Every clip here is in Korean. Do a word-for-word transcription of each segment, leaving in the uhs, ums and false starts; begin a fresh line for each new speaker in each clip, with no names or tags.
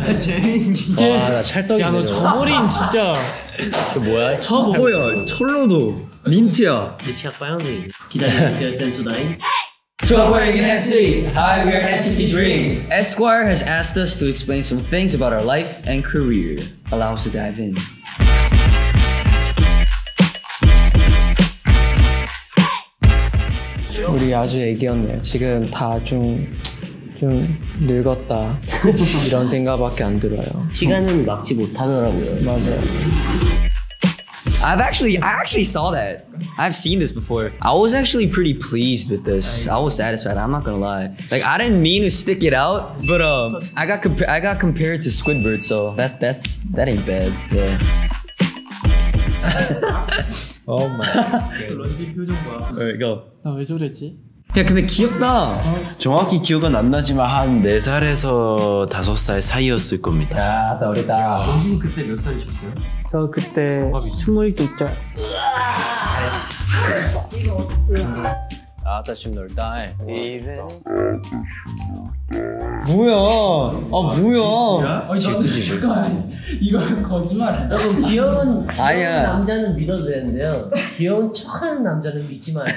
재민이.
와, 나 찰떡이네.
야, 너 저 머리는 진짜.
저 뭐야?
저
뭐야? 철로도 민트야.
내 치약 빨간색이네. 기다려주세요, 센소다인.
Trouble in N C T. Hi, we're N C T Dream. Esquire has asked us to explain some things about our life and career. Allow us to dive in.
우리 아주 애기였네요. 지금 다 좀 좀 늙었다 이런 생각밖에 안 들어요.
시간은 막지 못하더라고요.
맞아요.
I've actually, I actually saw that. I've seen this before. I was actually pretty pleased with this. I was satisfied. I'm not gonna lie. Like I didn't mean to stick it out, but um, I got compa I got compared to Squidward, so that that's that ain't bad. Yeah.
Oh my.
런쥔 표정 봐.
There you go.
나 왜 저랬지?
야 근데 귀엽다.
정확히 기억은 안 나지만 한 네 살에서 다섯 살 사이였을 겁니다.
야, 나 어리다.
런쥔 그때 몇 살이셨어요?
저 그때 스물두 살.
아따 지금 놀다.
뭐야? 아 뭐야?
아니 잠깐 이건 거짓말 아니야.
여러분 귀여운,
아니야.
귀여운 남자는 믿어도 되는데요. 귀여운 척하는 남자는 믿지 마요.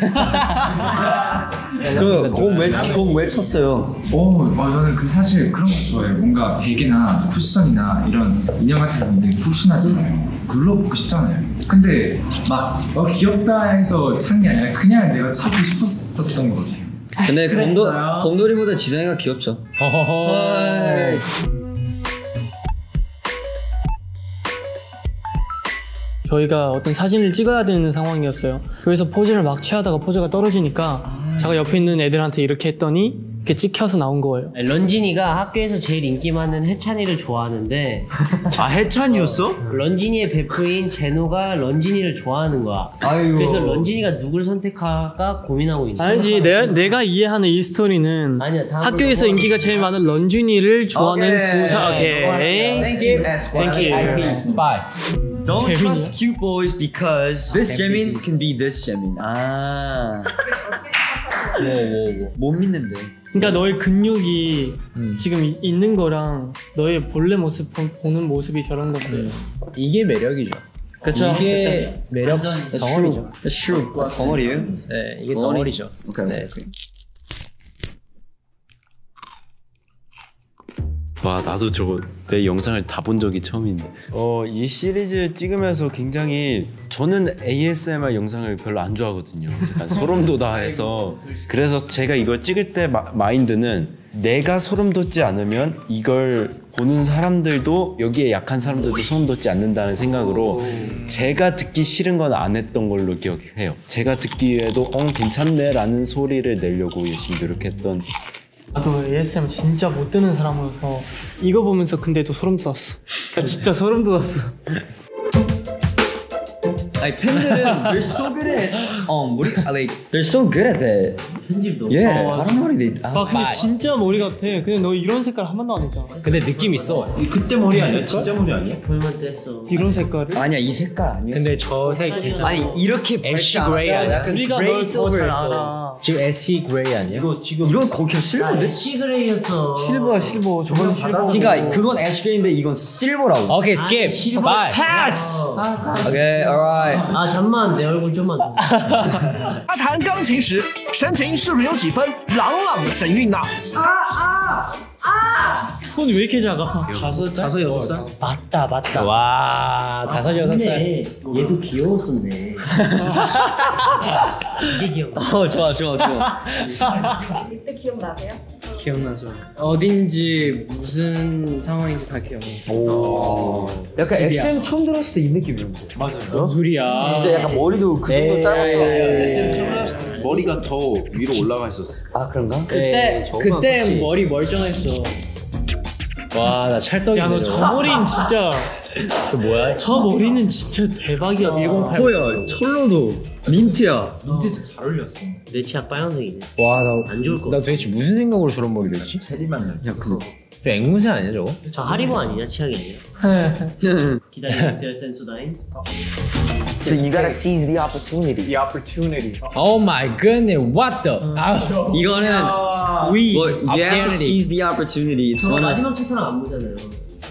그공왜공왜 쳤어요?
오, 아, 저는 그 사실 그런 거 좋아해요. 뭔가 베개나 쿠션이나 이런 인형 같은 건데 푹신하잖아요. 눌러보고 싶잖아요. 근데 막 어, 귀엽다 해서 찬 게 아니라 그냥 내가 찾고 싶었었던 것 같아요.
근데 곰도 곰돌이보다 지성이가 귀엽죠.
허허허.
저희가 어떤 사진을 찍어야 되는 상황이었어요. 그래서 포즈를 막 취하다가 포즈가 떨어지니까 아. 제가 옆에 있는 애들한테 이렇게 했더니 이렇게 찍혀서 나온 거예요.
런쥔이가 학교에서 제일 인기 많은 해찬이를 좋아하는데
아 해찬이었어?
런쥔이의 베프인 제노가 런쥔이를 좋아하는 거야.
아이고.
그래서 런쥔이가 누굴 선택할까 고민하고 있어.
아니지, 내가, 내가 이해하는 이 스토리는
아니야,
학교에서 인기가 제일 많은 런쥔이를 좋아하는
오케이.
두 사람. 오케이.
Thank you, Esquire.
Thank you.
Bye.
Don't
재민이야?
trust cute boys because this Jimin can be this Jimin. 아. 뭐뭐뭐 못 믿는데.
그러니까 너의 근육이 음. 지금 이, 있는 거랑 너의 본래 모습 보, 보는 모습이 저런 건데 음.
이게 매력이죠.
그쵸?
이게 매력 덩어리죠.
That's true. 덩어리예요?
네, 이게
덩어리.
덩어리죠.
오케이.
네. 와 나도 저거 내 영상을 다 본 적이 처음인데 어, 이 시리즈 찍으면서 굉장히 저는 에이에스엠알 영상을 별로 안 좋아하거든요. 약간 소름 돋아해서 그래서 제가 이걸 찍을 때 마, 마인드는 내가 소름 돋지 않으면 이걸 보는 사람들도 여기에 약한 사람들도 소름 돋지 않는다는 생각으로 제가 듣기 싫은 건 안 했던 걸로 기억해요. 제가 듣기에도 어 괜찮네 라는 소리를 내려고 열심히 노력했던
나도 에이에스엠 진짜 못 듣는 사람으로서 이거 보면서 근데도 소름 돋았어. 진짜 소름 돋았어.
Like 팬들은 they're so good at um what do you, like they're so good at that.
편집도.
Yeah,
어,
I don't know how they.
아 근데 진짜 머리 같아. 근데 너 이런 색깔 한 번도 안 했잖아.
근데 느낌 있어.
그때 머리 아니야? 진짜 머리 아니야?
볼만 뗐어.
이런 색깔을?
아니야 이 색깔 아니야.
근데 저 색
아니 이렇게
애쉬 그레이 아니야?
우리가
그레이
널더잘
실버에서.
알아.
지금 애쉬 그레이 아니야?
이거 지금
이건 거기 실버인데?
시그레이였어.
실버야 실버. 저건 실버.
그러니까 그건 애쉬그레이인데 이건 실버라고.
오케이 스킵. 바이.
Pass. Okay, alright.
아 잠만 내 얼굴 좀만 더.
他弹钢琴时，神情是不是有几分朗朗的神韵呢？
손이 왜 이렇게 작아?
다섯 다섯 여섯 살?
맞다 맞다.
와 다섯 여섯 살.
근데 얘도 귀여웠었네. 이게 귀엽다.
어 좋아 좋아 좋아.
이때 기억나세요?
기억나죠. 어딘지 무슨 상황인지 다 기억나.
오. 약간 에스엠 처음 들었을 때 이 느낌이었는데.
뭔 소리야?
진짜 약간 머리도 그 정도 짧았어.
에스엠 처음 나왔을 때 머리가 더 위로 올라가 있었어.
아 그런가?
그때 그때 머리 멀쩡했어.
와 나 찰떡이네.
야 너 저 머리는 진짜
저 뭐야?
저 머리는 진짜 대박이야. 일공팔.
뭐야 철로도 민트야.
민트 진짜 잘 어울렸어.
내 치약 빨간색이네.
와나
안 좋을 거.
나 도대체 무슨 생각으로 저런 머리를 했지?
체리만 나.
야 근데
저 앵무새 아니야 저거?
저 하리보 아니냐 치약이 아니라. 기다려주세요 센소다인.
So you gotta seize the opportunity.
The opportunity.
Oh my goodness, what the? 아,
이거는
아,
we you have to
Identity.
seize the opportunity. It's
저
one of
마지막 첫사랑 안 보잖아요.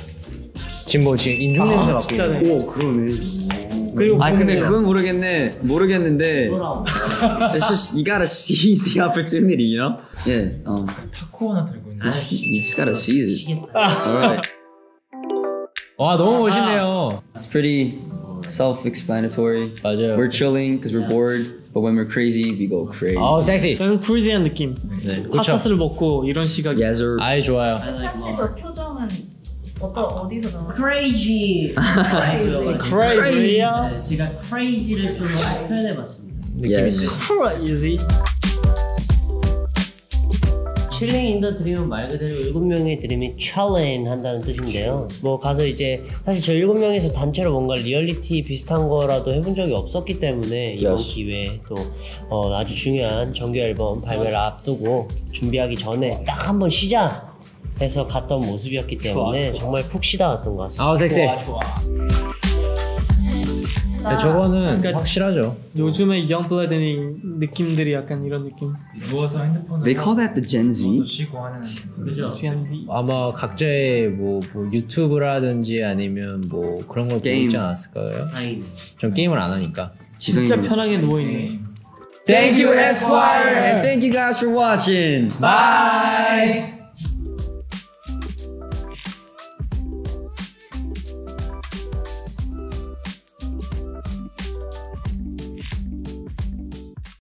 지금 뭐 지금 인중 냄새 맡고
진짜네.
있는
오 그러네.
그리고
아 근데 그건 모르겠네. 모르겠는데. It's just you gotta seize the opportunity, you know? Yeah. Um,
타코 하나 들고 있는.
you just gotta seize it. Alright.
와 너무 멋있네요.
It's pretty self-explanatory.
맞아요.
We're chilling because we're bored, but when we're crazy, we go crazy.
어 섹시.
저는 크리지한 느낌.
네.
핫사스를 먹고 이런 시각.
Yes, sir.
아이 좋아요.
사실 저 표정은 어떤 어디서 나와?
Crazy.
Crazy.
네, 제가 crazy를 좀 표현해봤습니다.
Yes.
Crazy.
칠링 인더 드림은 말 그대로 일곱 명의 드림이 챌린 한다는 뜻인데요. 뭐 가서 이제 사실 저 일곱 명에서 단체로 뭔가 리얼리티 비슷한 거라도 해본 적이 없었기 때문에 이번
Yes.
기회에 또 어, 아주 중요한 정규 앨범 발매를 앞두고 준비하기 전에 딱 한번 쉬자 해서 갔던 모습이었기 때문에 정말 푹 쉬다 왔던 것 같습니다.
아 섹시.
좋아.
네, 저거는
그러니까
확실하죠.
요즘에 영블레드의 느낌들이 약간 이런 느낌.
누워서 핸드폰을.
They call that the Gen Z.
누워서 쉬고 하는.
그죠?
수현디.
아마 각자의 뭐, 뭐 유튜브라든지 아니면 뭐 그런 걸 보고
게임.
있지 않았을까요?
다행이네.
전 게임을 안 하니까.
진짜
지성이-
편하게 누워 있네.
Thank you, Esquire, and thank you guys for watching.
Bye.